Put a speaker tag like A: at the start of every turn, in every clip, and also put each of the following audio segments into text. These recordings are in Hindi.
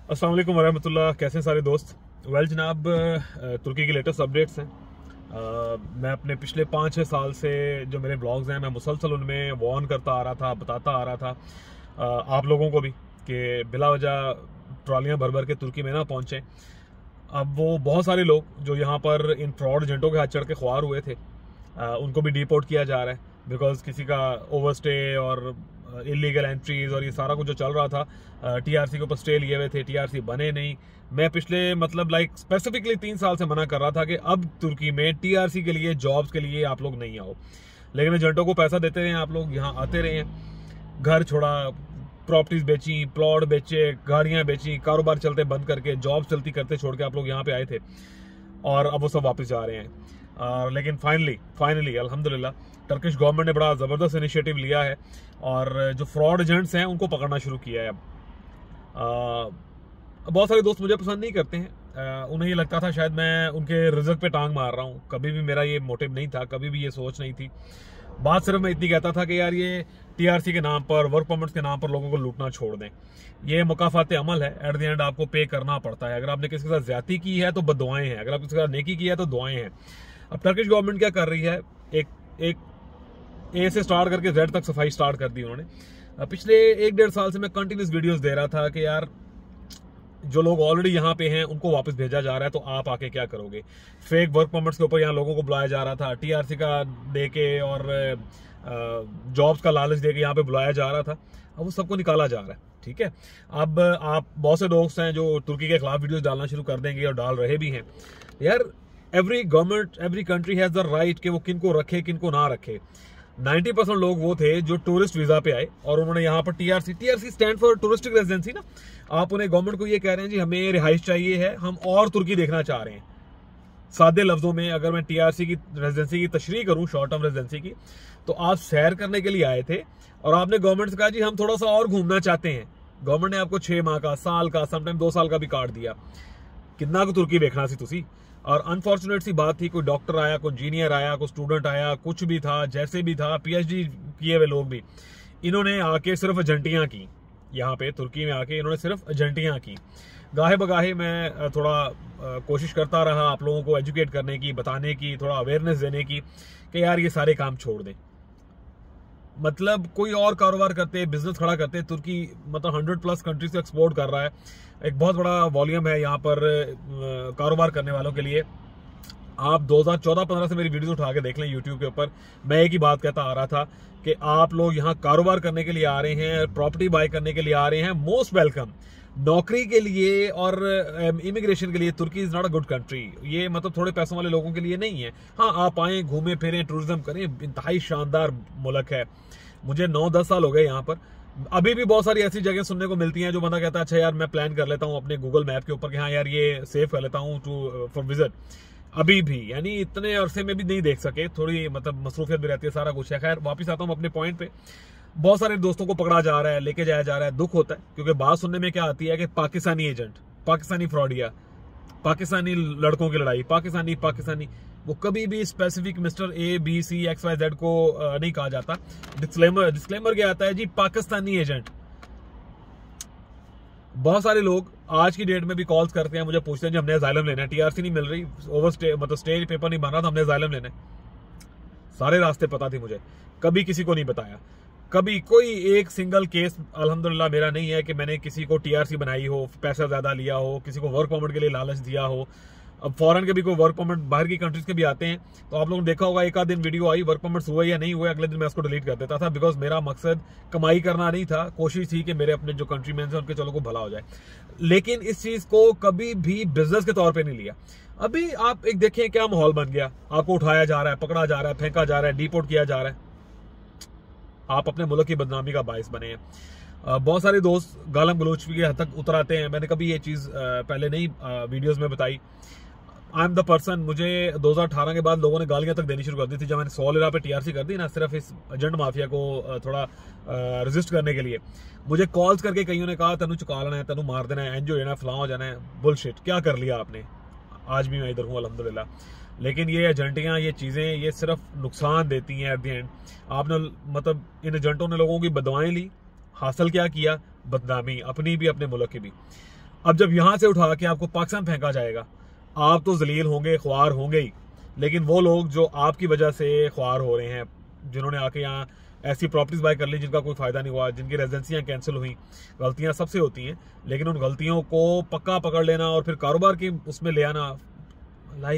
A: अस्सलाम वालेकुम वरहमतुल्लाह। कैसे हैं सारे दोस्त? जनाब, तुर्की की लेटेस्ट अपडेट्स हैं। मैं अपने पिछले 5-6 साल से जो मेरे ब्लॉग्स हैं, मैं मुसलसल उनमें वार्न करता आ रहा था, बताता आ रहा था आप लोगों को भी कि बिला वजह ट्रॉलियाँ भर भर के तुर्की में ना पहुँचें। अब वो बहुत सारे लोग जो यहाँ पर इन फ्रॉड एजेंटों के हाथ चढ़ के ख्वार हुए थे, उनको भी डिपोर्ट किया जा रहा है बिकॉज किसी का ओवरस्टे और इलीगल एंट्रीज और ये सारा कुछ जो चल रहा था। टीआरसी के ऊपर स्टे लिए हुए थे, टीआरसी बने नहीं। मैं पिछले स्पेसिफिकली 3 साल से मना कर रहा था कि अब तुर्की में टीआरसी के लिए, जॉब्स के लिए आप लोग नहीं आओ, लेकिन एजेंटों को पैसा देते रहे, आप लोग यहाँ आते रहे हैं। घर छोड़ा, प्रॉपर्टीज बेची, प्लॉट बेचे, गाड़ियां बेची, कारोबार चलते बंद करके, जॉब चलती करते छोड़ के आप लोग यहाँ पे आए थे और अब वो सब वापस जा रहे हैं। लेकिन फाइनली अल्हम्दुलिल्लाह टर्किश गवर्नमेंट ने बड़ा ज़बरदस्त इनिशिएटिव लिया है और जो फ्रॉड एजेंट्स हैं उनको पकड़ना शुरू किया है। अब बहुत सारे दोस्त मुझे पसंद नहीं करते हैं, उन्हें ये लगता था शायद मैं उनके रिज़्क पे टांग मार रहा हूँ। कभी भी मेरा ये मोटिव नहीं था, कभी भी ये सोच नहीं थी। बात सिर्फ मैं इतनी कहता था कि यार ये टीआरसी के नाम पर, वर्क परमिट्स के नाम पर लोगों को लूटना छोड़ दें। ये मुकाफात अमल है, एट द एंड आपको पे करना पड़ता है। अगर आपने किसी के साथ ज्यादती की है तो बदुआएं हैं, अगर आप किसी के साथ नेकी की है तो दुआएं हैं। अब टर्किश गवर्नमेंट क्या कर रही है, एक ए से स्टार्ट करके जेड तक सफाई स्टार्ट कर दी उन्होंने। पिछले 1-1.5 साल से मैं कंटिन्यूस वीडियोस दे रहा था कि यार जो लोग ऑलरेडी यहाँ पे हैं उनको वापस भेजा जा रहा है, तो आप आके क्या करोगे। फेक वर्क परमिट्स के ऊपर यहाँ लोगों को बुलाया जा रहा था, टीआरसी का देके और जॉब्स का लालच देके यहाँ पे बुलाया जा रहा था। अब वो सबको निकाला जा रहा है, ठीक है। अब आप बहुत से दोस्त हैं जो तुर्की के खिलाफ वीडियोस डालना शुरू कर देंगे और डाल रहे भी हैं। यार every government, every country has the right कि वो किनको रखे किनको ना रखे। 90% लोग वो थे जो टूरिस्ट वीजा पे आए और उन्होंने यहाँ पर TRC stand for touristic residency ना। आप उन्हें गवर्नमेंट को ये कह रहे हैं जी हमें रिहाइश चाहिए है, हम और तुर्की देखना चाह रहे हैं। सादे लफ्जों में अगर मैं टीआरसी की रेजिडेंसी की तशरीह करूं, शॉर्ट टर्म रेजिडेंसी की, तो आप सैर करने के लिए आए थे और आपने गवर्नमेंट से कहा जी हम थोड़ा सा और घूमना चाहते हैं। गवर्नमेंट ने आपको 6 माह का, साल का, समटाइम 2 साल का भी कार्ड दिया। कितना को तुर्की देखना सी तुसी। और अनफॉर्चुनेट सी बात थी, कोई डॉक्टर आया, कोई इंजीनियर आया, कोई स्टूडेंट आया, कुछ भी था, जैसे भी था, पीएचडी किए हुए लोग भी, इन्होंने आके सिर्फ एजेंटियां की। यहाँ पे तुर्की में आके इन्होंने सिर्फ एजेंटियां की। गाहे बगाहे मैं थोड़ा कोशिश करता रहा आप लोगों को एजुकेट करने की, बताने की, थोड़ा अवेयरनेस देने की कि यार ये सारे काम छोड़ दें। मतलब कोई और कारोबार करते, बिजनेस खड़ा करते। तुर्की 100+ कंट्रीज को एक्सपोर्ट कर रहा है, एक बहुत बड़ा वॉल्यूम है यहाँ पर कारोबार करने वालों के लिए। आप 2014-15 से मेरी वीडियोस उठा के देख लें यूट्यूब के ऊपर। मैं एक ही बात कहता आ रहा था कि आप लोग यहाँ कारोबार करने के लिए आ रहे हैं, प्रॉपर्टी बाय करने के लिए आ रहे हैं, मोस्ट वेलकम। नौकरी के लिए और इमिग्रेशन के लिए तुर्की is not a good country. ये थोड़े पैसों वाले लोगों के लिए नहीं है। हाँ, आप आए, घूमें फिरें, टूरिज्म करें, इंतहाई शानदार मुल्क है। मुझे 9-10 साल हो गए यहाँ पर। अभी भी बहुत सारी ऐसी जगह सुनने को मिलती हैं जो बंदा कहता है अच्छा यार मैं प्लान कर लेता हूँ अपने गूगल मैप के ऊपर कि हाँ यार ये सेव कर लेता हूँ फॉर विजिट। अभी भी यानी इतने अरसे में भी नहीं देख सके, थोड़ी मसरूफियत भी रहती है, सारा कुछ है। खैर वापस आता हूँ अपने पॉइंट पे। बहुत सारे दोस्तों को पकड़ा जा रहा है, लेके जाया जा रहा है। दुख होता है क्योंकि बात सुनने में क्या आती है कि पाकिस्तानी एजेंट, पाकिस्तानी फ्रॉडिया, पाकिस्तानी लड़कों की लड़ाई, पाकिस्तानी। वो कभी भी स्पेसिफिक मिस्टर ABCXYZ को नहीं कहा जाता। डिस्क्लेमर क्या आता है जी, पाकिस्तानी एजेंट। बहुत सारे लोग आज की डेट में भी कॉल्स करते हैं, मुझे पूछते हैं जी हमने असाइलम लेना है, टीआरसी नहीं मिल रही, ओवरस्टे स्टे पेपर नहीं बन रहा, तो हमने असाइलम लेना है। सारे रास्ते पता थे मुझे, कभी किसी को नहीं बताया। कभी कोई एक सिंगल केस अल्हम्दुलिल्लाह मेरा नहीं है कि मैंने किसी को टीआरसी बनाई हो, पैसा ज्यादा लिया हो, किसी को वर्क परमिट के लिए लालच दिया हो। अब फॉरेन के भी कोई वर्क परमिट, बाहर की कंट्रीज के भी आते हैं, तो आप लोगों ने देखा होगा एक आध दिन वीडियो आई, वर्क परमिट्स हुए या नहीं हुए, अगले दिन मैं उसको डिलीट कर देता था। बिकॉज मेरा मकसद कमाई करना नहीं था, कोशिश थी कि मेरे अपने जो कंट्रीमैन हैं उनके चलो को भला हो जाए। लेकिन इस चीज को कभी भी बिजनेस के तौर पर नहीं लिया। अभी आप एक देखें क्या माहौल बन गया, आपको उठाया जा रहा है, पकड़ा जा रहा है, फेंका जा रहा है, डिपोर्ट किया जा रहा है। आप अपने मुल्क की बदनामी का बायस बने हैं। बहुत सारे दोस्त गालम गलोच की हद तक उतर आते हैं। मैंने कभी ये चीज़ पहले नहीं वीडियोस में बताई। आई एम द पर्सन, मुझे 2018 के बाद लोगों ने गालियां तक देनी शुरू कर दी थी जब मैंने 100 लिरा पे टीआरसी कर दी ना, सिर्फ इस एजेंट माफिया को थोड़ा रेजिस्ट करने के लिए। मुझे कॉल्स करके कईयों ने कहा तेनू चुका लेना है, तेनू मार देना है, एंजो हो जाना, फलां हो जाना है। बुलशिट, क्या कर लिया आपने? आज भी मैं इधर हूँ अल्हम्दुलिल्लाह। लेकिन ये एजेंटियाँ, ये चीज़ें, ये सिर्फ नुकसान देती हैं एट द एंड। आपने इन एजेंटों ने लोगों की बदवाएं ली, हासिल क्या किया? बदनामी, अपनी भी अपने मुल्क की भी। अब जब यहां से उठा के आपको पाकिस्तान फेंका जाएगा, आप तो जलील होंगे, ख्वार होंगे ही, लेकिन वो लोग जो आपकी वजह से ख्वार हो रहे हैं, जिन्होंने आके यहाँ ऐसी प्रॉपर्टीज बाय कर ली जिनका कोई फायदा नहीं हुआ, जिनकी रेजिडेंसियां कैंसिल हुई, गलतियां सबसे होती हैं, लेकिन उन गलतियों को पक्का पकड़ लेना और फिर कारोबार की उसमें ले आना, लाइक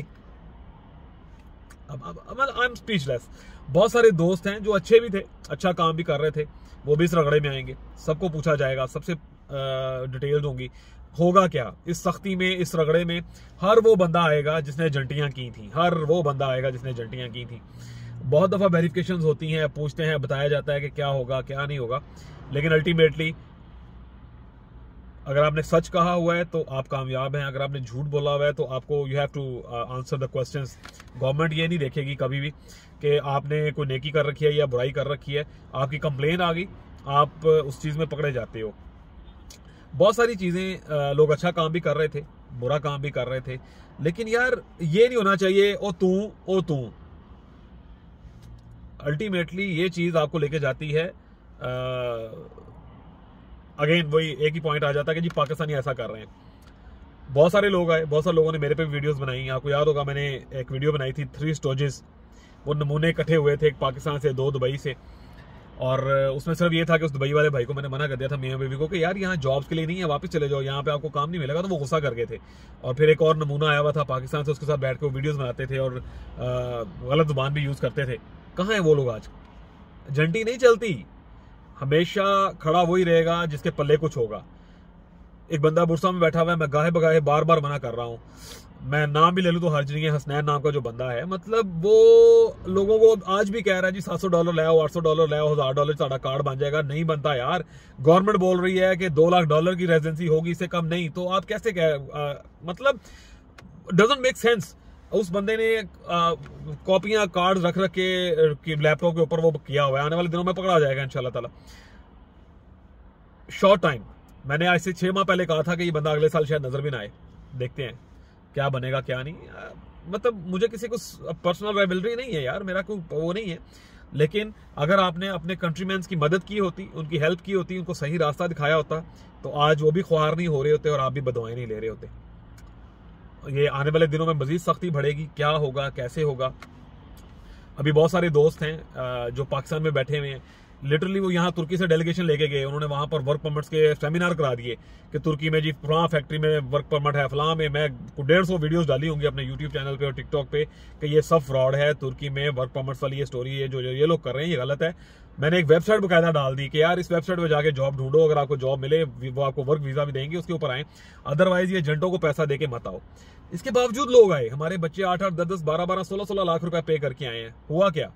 A: आई एम स्पीचलेस। बहुत सारे दोस्त हैं जो अच्छे भी थे, अच्छा काम भी कर रहे थे, वो भी इस रगड़े में आएंगे, सबको पूछा जाएगा, सबसे डिटेल्स होंगी। होगा क्या इस सख्ती में, इस रगड़े में? हर वो बंदा आएगा जिसने एजेंटियां की थी, हर वो बंदा आएगा जिसने एजेंटियां की थी। बहुत दफा वेरिफिकेशंस होती हैं, पूछते हैं, बताया जाता है कि क्या होगा क्या नहीं होगा, लेकिन अल्टीमेटली अगर आपने सच कहा हुआ है तो आप कामयाब हैं, अगर आपने झूठ बोला हुआ है तो आपको you have to answer the questions. Government ये नहीं देखेगी कभी भी कि आपने कोई नेकी कर रखी है या बुराई कर रखी है, आपकी कंप्लेन आ गई, आप उस चीज में पकड़े जाते हो। बहुत सारी चीजें लोग अच्छा काम भी कर रहे थे, बुरा काम भी कर रहे थे, लेकिन यार ये नहीं होना चाहिए ओ तू। अल्टीमेटली ये चीज आपको लेके जाती है, अगेन वही एक ही पॉइंट आ जाता है कि जी पाकिस्तानी ऐसा कर रहे हैं। बहुत सारे लोग आए, बहुत सारे लोगों ने मेरे पे वीडियोस बनाई। आपको याद होगा मैंने एक वीडियो बनाई थी 3 स्टोरेजेस, वो नमूने इकट्ठे हुए थे, एक पाकिस्तान से, 2 दुबई से, और उसमें सिर्फ ये था कि उस दुबई वाले भाई को मैंने मना कर दिया था, मियां बीवी को, कि यार यहाँ जॉब्स के लिए नहीं है, वापस चले जाओ, यहाँ पे आपको काम नहीं मिलेगा। तो वो गुस्सा कर गए थे। और फिर एक और नमूना आया हुआ था पाकिस्तान से, उसके साथ बैठ के वो वीडियोस बनाते थे और गलत जुबान भी यूज करते थे। कहाँ है वो लोग आज? एजेंटी नहीं चलती, हमेशा खड़ा वही रहेगा जिसके पल्ले कुछ होगा। एक बंदा बुरसा में बैठा हुआ है, मैं गाहे बगाहे बार बार मना कर रहा हूँ, मैं नाम भी ले लूं तो हर्ज नहीं है, हसनैन नाम का जो बंदा है, मतलब वो लोगों को आज भी कह रहा है जी $700 ले आओ, $800 ले आओ, $1000 साड़ा कार्ड बन जाएगा। नहीं बनता यार। गवर्नमेंट बोल रही है कि $2 लाख की रेजिडेंसी होगी, इससे कम नहीं, तो आप कैसे मतलब डजंट मेक सेंस। उस बंदे ने कॉपियां कार्ड रख के लैपटॉप के ऊपर वो किया हुआ है, आने वाले दिनों में पकड़ा जाएगा इंशाल्लाह ताला। शॉर्ट टाइम, मैंने आज से 6 माह पहले कहा था कि ये बंदा अगले साल शायद नजर भी ना आए, देखते हैं क्या बनेगा क्या नहीं। मतलब मुझे किसी को पर्सनल राइवलरी नहीं है यार, मेरा कोई वो नहीं है, लेकिन अगर आपने अपने कंट्रीमैन्स की मदद की होती, उनकी हेल्प की होती, उनको सही रास्ता दिखाया होता, तो आज वो भी ख्वार नहीं हो रहे होते और आप भी बदवाएं नहीं ले रहे होते। ये आने वाले दिनों में मजीद सख्ती बढ़ेगी, क्या होगा कैसे होगा। अभी बहुत सारे दोस्त हैं जो पाकिस्तान में बैठे हुए हैं, लिटरली वो यहाँ तुर्की से डेलीगेशन लेके गए, उन्होंने वहां पर वर्क परमिट्स के सेमिनार करा दिए कि तुर्की में जी फलां फैक्ट्री में वर्क परमिट है, फलां में। मैं 150 वीडियोस डाली होंगी अपने यूट्यूब चैनल पे और टिकटॉक पे कि ये सब फ्रॉड है, तुर्की में वर्क परमिट्स वाली ये स्टोरी है, जो ये लोग कर रहे हैं ये गलत है। मैंने एक वेबसाइट बकायदा डाल दी कि यार इस वेबसाइट पे जाके जॉब ढूंढो, अगर आपको जॉब मिले वो आपको वर्क वीजा भी देंगे, उसके ऊपर आए, अदरवाइज ये एजेंटों को पैसा देके मत आओ। इसके बावजूद लोग आए, हमारे बच्चे 8-8, 10-10, 12-12, 16-16 लाख रुपए पे करके आए हैं। हुआ क्या?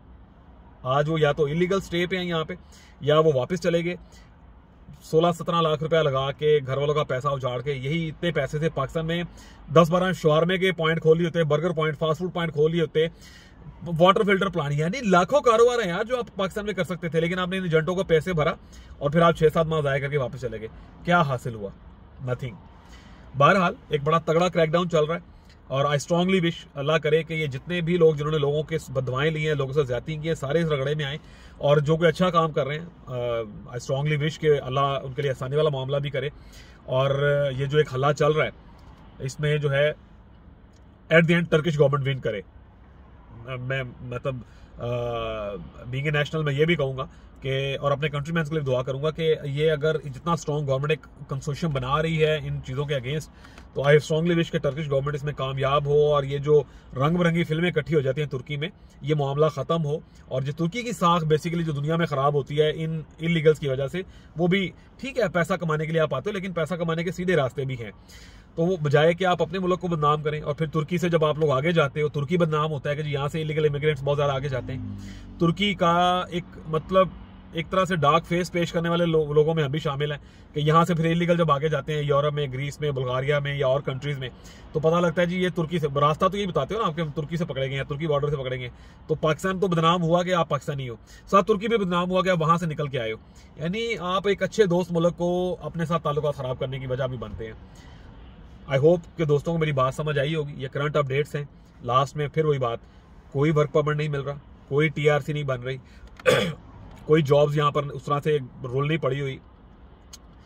A: आज वो या तो इलीगल स्टे पे हैं यहाँ पे, या वो वापस चले गए। 16-17 लाख रुपया लगा के घर वालों का पैसा उजाड़ के, यही इतने पैसे से पाकिस्तान में 10-12 शवारमे के पॉइंट खोल लिए होते, burger point, fast food point खोल लिए होते, वाटर फिल्टर प्लांट, यानी लाखों कारोबार है यार जो आप पाकिस्तान में कर सकते थे, लेकिन आपने इन एजेंटों को पैसे भरा और फिर आप 6-7 माह जाया करके वापस चले गए। क्या हासिल हुआ? नथिंग। बहरहाल एक बड़ा तगड़ा क्रैकडाउन चल रहा है और आई स्ट्रांगली विश, अल्लाह करे कि ये जितने भी लोग जिन्होंने लोगों के बदवाएं ली हैं, लोगों से ज्यादती की है, सारे इस रगड़े में आए, और जो कोई अच्छा काम कर रहे हैं आई स्ट्रांगली विश कि अल्लाह उनके लिए आसानी वाला मामला भी करे। और ये जो एक हल्ला चल रहा है इसमें जो है at the end Turkish government win करे। मैं मतलब बीइंग ए नेशनल मैं ये भी कहूंगा कि, और अपने कंट्रीमैन्स के लिए दुआ करूंगा कि ये अगर जितना स्ट्रॉन्ग गवर्नमेंट एक कंसोर्शियम बना रही है इन चीज़ों के अगेंस्ट, तो आई स्ट्रांगली विश कि टर्किश गवर्नमेंट इसमें कामयाब हो और ये जो रंग बिरंगी फिल्में इकट्ठी हो जाती हैं तुर्की में, ये मामला ख़त्म हो। और जो तुर्की की साख बेसिकली जो दुनिया में ख़राब होती है इन इलीगल्स की वजह से, वो भी ठीक है, पैसा कमाने के लिए आप आते हो, लेकिन पैसा कमाने के सीधे रास्ते भी हैं। तो वो बजाय कि आप अपने मुल्क को बदनाम करें और फिर तुर्की से जब आप लोग आगे जाते हो, तुर्की बदनाम होता है कि यहाँ से इलीगल इमिग्रेंट्स बहुत ज़्यादा आगे जाते हैं। तुर्की का एक मतलब एक तरह से डार्क फेस पेश करने वाले लोगों में हम भी शामिल हैं कि यहाँ से फिर इलीगल जब आगे जाते हैं यूरोप में, ग्रीस में, बुल्गारिया में या और कंट्रीज में, तो पता लगता है जी ये तुर्की से, रास्ता तो यही बताते हो ना आपके, हम तुर्की से पकड़ेंगे, तुर्की बॉर्डर से पकड़ेंगे। तो पाकिस्तान तो बदनाम हुआ कि आप पाकिस्तानी हो, साथ तुर्की भी बदनाम हुआ कि आप वहां से निकल के आए हो। यानी आप एक अच्छे दोस्त मुल्क को अपने साथ ताल्लुकात खराब करने की वजह भी बनते हैं। आई होप कि दोस्तों को मेरी बात समझ आई होगी। ये करंट अपडेट्स हैं। लास्ट में फिर वही बात, कोई वर्क परमिट नहीं मिल रहा, कोई TRC नहीं बन रही, कोई जॉब्स यहाँ पर उस तरह से रूल नहीं पड़ी हुई।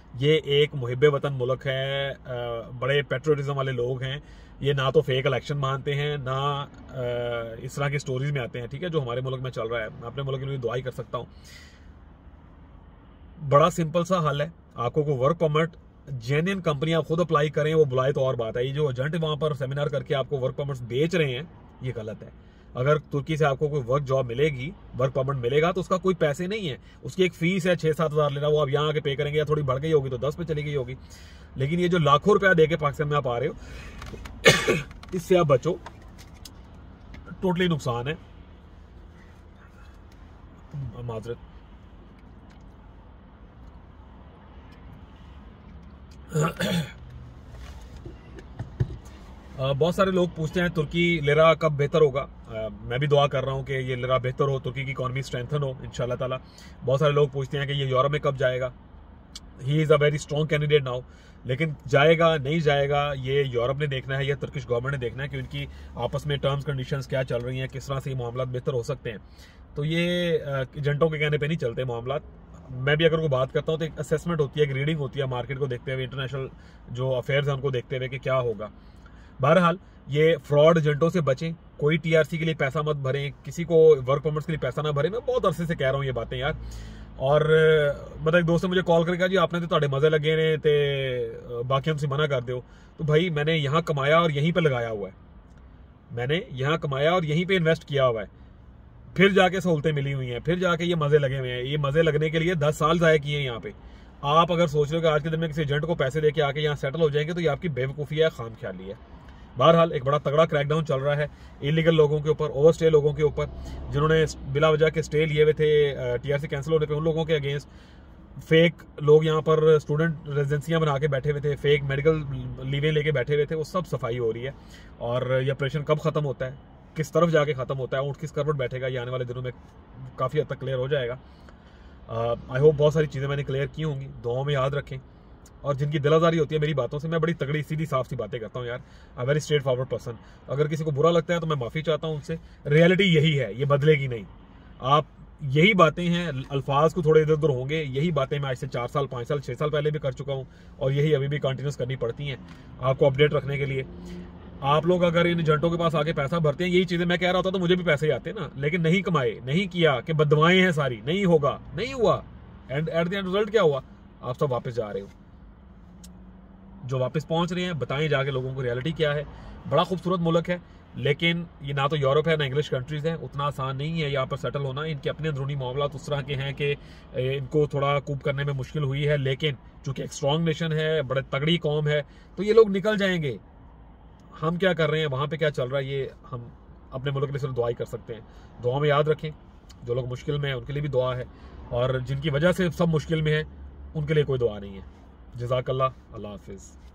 A: ये एक मुहिब्बे वतन मुल्क है, बड़े पेट्रोटिज्म वाले लोग हैं। ये ना तो फेक इलेक्शन मानते हैं, ना इस तरह की स्टोरीज में आते हैं, ठीक है, जो हमारे मुल्क में चल रहा है। मैं अपने मुल्क के लिए दुआ ही कर सकता हूँ। बड़ा सिंपल सा हल है, आपको कोई वर्क परमिट जेन्युइन कंपनी आप खुद अप्लाई करें, वो बुलाए तो और बात है। ये जो एजेंट वहां पर सेमिनार करके आपको वर्क परमिट्स बेच रहे हैं, ये गलत है। अगर तुर्की से आपको कोई वर्क जॉब मिलेगी, वर्क परमिट मिलेगा, तो उसका कोई पैसे नहीं है, उसकी एक फीस है 6-7 हज़ार लेना, वो आप यहाँ आके पे करेंगे, या थोड़ी बढ़ गई होगी तो 10 पे चली गई होगी। लेकिन ये जो लाखों रुपया देके पाकिस्तान में आप आ रहे हो इससे आप बचो, टोटली नुकसान है। माजरत। बहुत सारे लोग पूछते हैं तुर्की लिरा कब बेहतर होगा। मैं भी दुआ कर रहा हूँ कि ये लिरा बेहतर हो, तुर्की की इकॉनमी स्ट्रेंथन हो इंशाल्लाह ताला। बहुत सारे लोग पूछते हैं कि ये यूरोप में कब जाएगा। He is a very strong candidate now, लेकिन जाएगा नहीं जाएगा ये यूरोप ने देखना है या तुर्किश गवर्नमेंट ने देखना है कि उनकी आपस में टर्म्स कंडीशंस क्या चल रही हैं, किस तरह से ये मामला बेहतर हो सकते हैं। तो ये एजेंटों के कहने पे नहीं चलते मामला। मैं भी अगर कोई बात करता हूँ तो एक असेसमेंट होती है, एक रीडिंग होती है मार्केट को देखते हुए, इंटरनेशनल जो अफेयर्स हैं उनको देखते हुए कि क्या होगा। बहरहाल ये फ्रॉड एजेंटों से बचें, कोई टीआरसी के लिए पैसा मत भरें, किसी को वर्क परमिट्स के लिए पैसा ना भरें। मैं बहुत अरसे से कह रहा हूँ ये बातें यार। और मतलब एक दोस्त ने मुझे कॉल करके कहा जी आपने तो ਤੁਹਾਡੇ मजे लगे ने ते बाकी हमसे मना कर दो। तो भाई मैंने यहाँ कमाया और यहीं पे लगाया हुआ है, मैंने यहाँ कमाया और यहीं पे इन्वेस्ट किया हुआ है, फिर जाके सहूलतें मिली हुई हैं, फिर जाके ये मजे लगे हुए हैं। ये मजे लगने के लिए 10 साल ज़ाया किए हैं यहाँ पे। आप अगर सोच रहे हो कि आज के दिन में किसी एजेंट को पैसे देके आके यहाँ सेटल हो जाएंगे, तो ये आपकी बेवकूफ़ी है, खाम ख्याली है। बहरहाल एक बड़ा तगड़ा क्रैकडाउन चल रहा है इलीगल लोगों के ऊपर, ओवरस्टे लोगों के ऊपर, जिन्होंने बिला वजह के स्टे लिए हुए थे टीआरसी कैंसिल होने पे, उन लोगों के अगेंस्ट। फेक लोग यहाँ पर स्टूडेंट रेजिडेंसियाँ बना के बैठे हुए थे, फेक मेडिकल लीवें लेके बैठे हुए थे, वो सब सफाई हो रही है। और ये ऑपरेशन कब खत्म होता है, किस तरफ जाके खत्म होता है, ऊँट किस करवट बैठेगा, ये आने वाले दिनों में काफ़ी हद तक क्लियर हो जाएगा। आई होप बहुत सारी चीज़ें मैंने क्लियर की होंगी, दुआओं में याद रखें। और जिनकी दिलाजारी होती है मेरी बातों से, मैं बड़ी तगड़ी सीधी साफ सी बातें करता हूँ यार, a very straightforward person. अगर किसी को बुरा लगता है तो मैं माफ़ी चाहता हूँ उनसे। रियलिटी यही है, ये बदलेगी नहीं। आप यही बातें हैं, अल्फाज को थोड़े इधर उधर होंगे, यही बातें मैं आज से 4 साल 5 साल 6 साल पहले भी कर चुका हूँ, और यही अभी भी कंटिन्यूस करनी पड़ती हैं आपको अपडेट रखने के लिए। आप लोग अगर इन एजेंटों के पास आके पैसा भरते हैं, यही चीज़ें मैं कह रहा होता तो मुझे भी पैसे ही आते ना, लेकिन नहीं कमाए, नहीं किया कि बदवाएं हैं सारी, नहीं होगा, नहीं हुआ। And at the end result क्या हुआ, आप सब वापस जा रहे हो। जो वापस पहुंच रहे हैं बताएं जाके लोगों को रियलिटी क्या है। बड़ा खूबसूरत मुल्क है, लेकिन ये ना तो यूरोप है ना इंग्लिश कंट्रीज है, उतना आसान नहीं है यहाँ पर सेटल होना। इनके अपने अंदरूनी मामला उस तरह के हैं कि इनको थोड़ा कूप करने में मुश्किल हुई है, लेकिन चूंकि एक स्ट्रॉन्ग नेशन है, बड़े तगड़ी कौम है, तो ये लोग निकल जाएंगे। हम क्या कर रहे हैं, वहाँ पे क्या चल रहा है, ये हम अपने मुल्क के लिए सिर्फ दुआ ही कर सकते हैं। दुआ में याद रखें, जो लोग मुश्किल में हैं उनके लिए भी दुआ है, और जिनकी वजह से सब मुश्किल में है उनके लिए कोई दुआ नहीं है। जज़ाकल्लाह, अल्लाह हाफिज़।